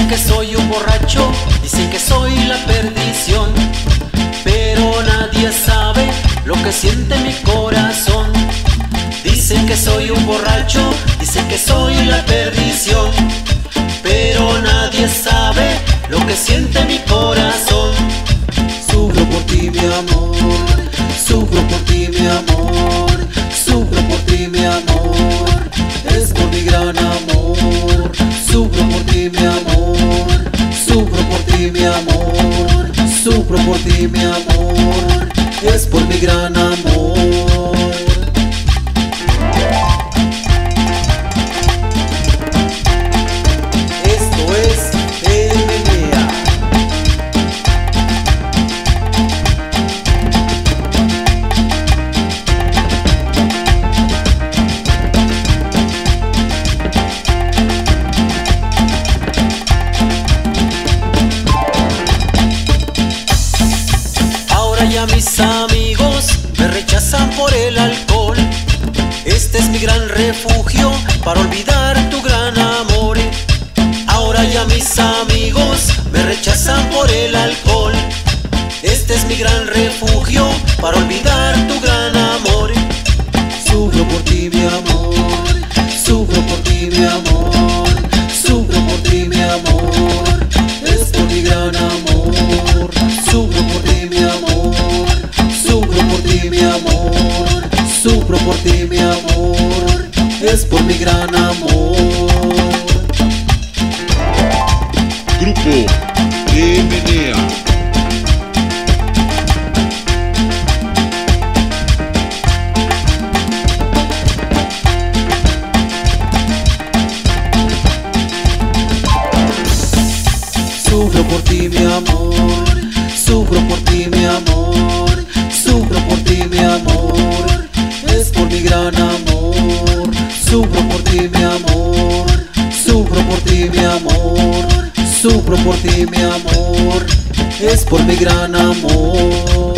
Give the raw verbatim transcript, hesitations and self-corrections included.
Dicen que soy un borracho, dicen que soy la perdición, pero nadie sabe lo que siente mi corazón. Dicen que soy un borracho, dicen que soy la perdición, pero nadie sabe lo que siente mi corazón. Sufro por ti, mi amor, sufro por ti, mi amor, sufro por ti, mi amor, es por mi gran amor. Sufro por ti, mi amor, sufro por ti, mi amor, sufro por ti, mi amor, es por mi gran amor. Esto es El Menea. Ahora ya mis amigos me rechazan por el alcohol. Este es mi gran refugio para olvidar tu gran amor. Ahora ya mis amigos me rechazan por el alcohol. Este es mi gran refugio para olvidar tu gran amor. Sufro por ti, mi amor, sufro por ti, mi amor, sufro por ti, mi amor, es por mi gran amor. Sufro por ti, mi amor, sufro por ti, mi amor, sufro por ti, mi amor, es por mi gran amor. Grupo El Menea. Sufro por ti, mi amor, sufro por ti, mi amor, sufro por ti, mi amor, es por mi gran amor. Sufro por ti, mi amor, sufro por ti, mi amor, sufro por ti, mi amor, es por mi gran amor.